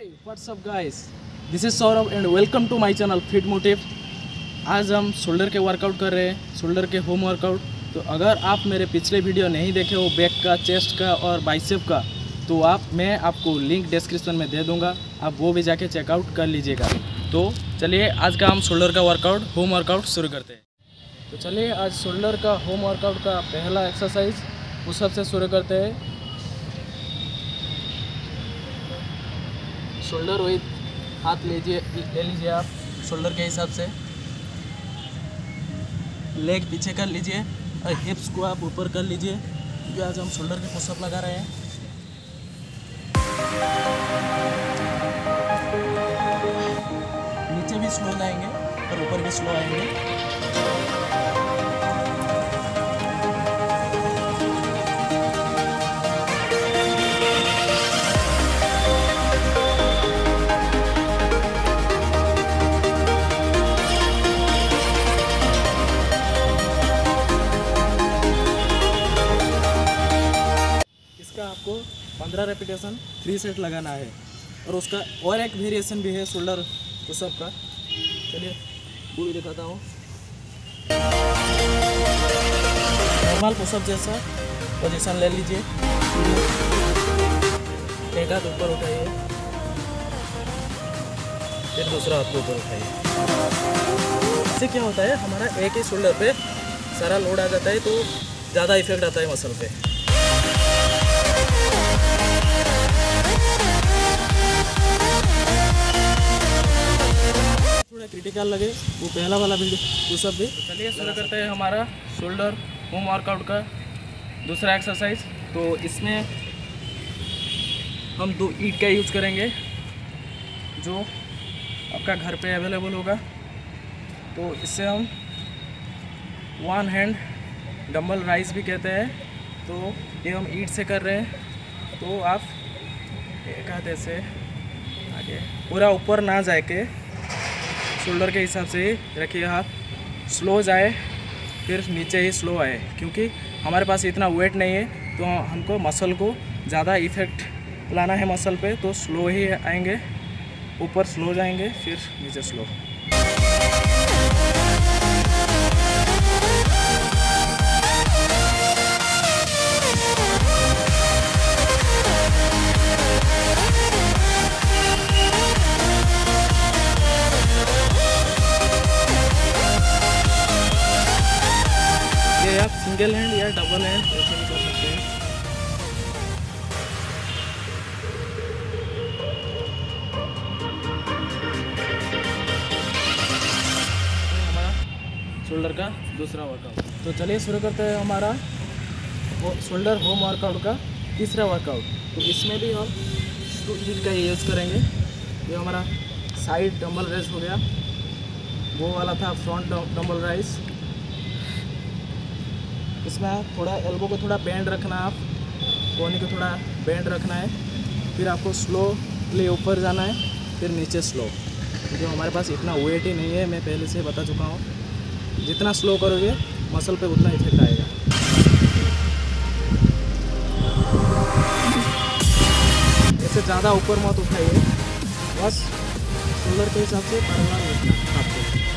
Hey, what's up guys? This is Saurabh and welcome to my channel Fit Motive। आज हम shoulder के workout कर रहे हैं, शोल्डर के होम वर्कआउट। तो अगर आप मेरे पिछले वीडियो नहीं देखे हो बैक का, चेस्ट का और बाइसेप का, तो मैं आपको लिंक डिस्क्रिप्शन में दे दूंगा, आप वो भी जाके चेकआउट कर लीजिएगा। तो चलिए आज का हम शोल्डर का वर्कआउट, होम वर्कआउट शुरू करते हैं। तो चलिए आज शोल्डर का होम वर्कआउट का पहला एक्सरसाइज पुशअप से शुरू करते हैं। शोल्डर विथ हाथ ले लीजिए आप शोल्डर के हिसाब से, लेग पीछे कर लीजिए और हिप्स को आप ऊपर कर लीजिए, क्योंकि आज हम शोल्डर के पुशअप लगा रहे हैं। नीचे भी स्लो जाएंगे और ऊपर भी स्लो आएंगे। आपको 15 रेपिटेशन 3 सेट लगाना है और उसका और एक वेरिएशन भी है शोल्डर पुशअप का। चलिए वो भी दिखाता हूँ। नॉर्मल पुशअप जैसा पोजीशन ले लीजिए, एक हाथ ऊपर उठाइए, फिर दूसरा हाथ को ऊपर उठाइए। इससे क्या होता है, हमारा एक ही शोल्डर पे सारा लोड आ जाता है, तो ज़्यादा इफेक्ट आता है मसल पे। थोड़ा क्रिटिकल लगे वो पहला वाला वीडियो पुशअप भी। चलिए शुरू करते हैं हमारा शोल्डर होम वर्कआउट का दूसरा एक्सरसाइज। तो इसमें हम 2 ईंट का यूज़ करेंगे जो आपका घर पे अवेलेबल होगा। तो इससे हम 1 हैंड डंबल राइज भी कहते हैं। तो ये हम ईंट से कर रहे हैं, तो आप एक हाथ ऐसे आगे पूरा ऊपर ना जाए के शोल्डर के हिसाब से ही रखिए, हाथ स्लो जाए फिर नीचे ही स्लो आए, क्योंकि हमारे पास इतना वेट नहीं है, तो हमको मसल को ज़्यादा इफेक्ट लाना है मसल पे, तो स्लो ही आएंगे, ऊपर स्लो जाएंगे फिर नीचे स्लो। आप सिंगल हैंड या डबल हैंड ऐसे भी कर सकते हैं। हमारा शोल्डर का दूसरा वर्कआउट। तो चलिए शुरू करते हैं हमारा शोल्डर होम वर्कआउट का तीसरा वर्कआउट। तो इसमें भी हम 2 ईंट का यूज़ करेंगे। ये हमारा साइड डंबल रेस हो गया, वो वाला था फ्रंट डंबल राइज। इसमें थोड़ा एल्बो को थोड़ा बेंड रखना है, आप कोहनी को थोड़ा बेंड रखना है, फिर आपको स्लोली ऊपर जाना है, फिर नीचे स्लो, क्योंकि हमारे पास इतना वेट ही नहीं है, मैं पहले से बता चुका हूँ। जितना स्लो करोगे मसल पे उतना इफेक्ट आएगा। ऐसे ज़्यादा ऊपर मत उठाइए, बस शोल्डर के हिसाब से बार-बार उठना आपको।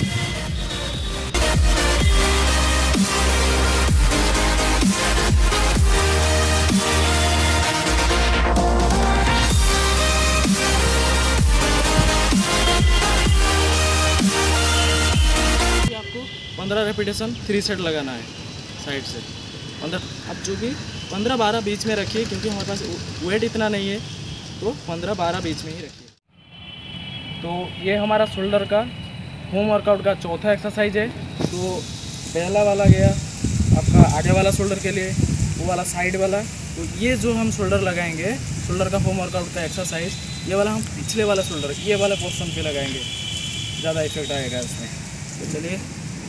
आपको 15 रेपिटेशन 3 सेट लगाना है साइड से। 15 आप जो भी 15-12 बीच में रखिए, क्योंकि हमारे पास वेट इतना नहीं है, तो 15-12 बीच में ही रखिए। तो ये हमारा शोल्डर का होम वर्कआउट का चौथा एक्सरसाइज है। तो पहला वाला गया आपका आगे वाला शोल्डर के लिए, वो वाला साइड वाला। तो ये जो हम शोल्डर लगाएंगे, शोल्डर का होम वर्कआउट का एक्सरसाइज, ये वाला हम पिछले वाला शोल्डर, ये वाला पोर्शन पे लगाएंगे, ज़्यादा इफेक्ट आएगा इसमें। तो चलिए,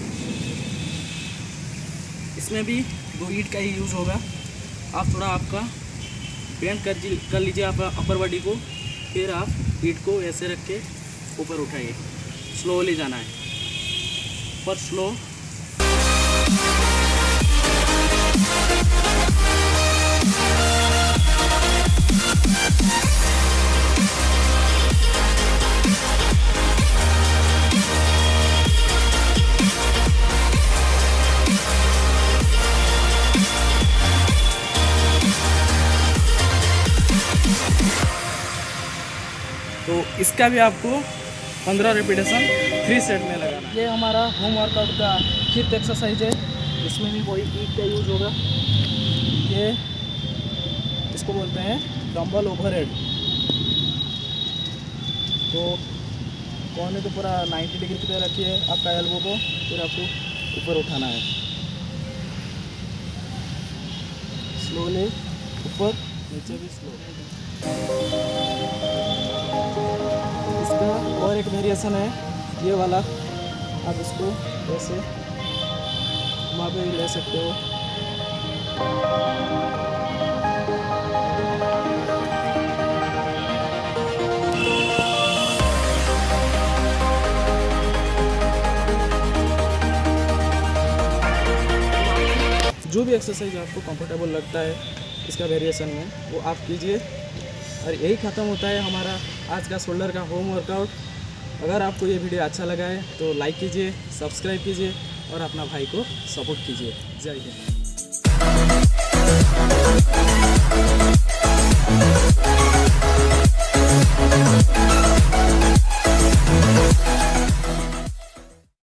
इसमें भी 2 ईंट का ही यूज़ होगा। आप थोड़ा आपका बेंड कर लीजिए आप अपर बॉडी को, फिर आप ईंट को ऐसे रख के ऊपर उठाइए, स्लोली जाना है, पर स्लो। तो इसका भी आपको 15 रेपिटेशन 3 सेट में लगाना। ये हमारा होम वर्कआउट का 5th एक्सरसाइज है। इसमें भी वही ईट का यूज़ होगा। ये इसको बोलते हैं डंबल ओवरहेड। तो कोने को पूरा 90 डिग्री की तरह रखिए आपका एल्बो को, फिर आपको ऊपर उठाना है स्लोली, ऊपर नीचे भी स्लो। इसका और एक वेरिएशन है ये वाला, आप इसको ऐसे वहाँ पे ले सकते हो। जो भी एक्सरसाइज आपको कंफर्टेबल लगता है इसका वेरिएशन में वो आप कीजिए। और यही ख़त्म होता है हमारा आज का शोल्डर का होम वर्कआउट। अगर आपको ये वीडियो अच्छा लगा है तो लाइक कीजिए, सब्सक्राइब कीजिए और अपना भाई को सपोर्ट कीजिए। जय हिंद।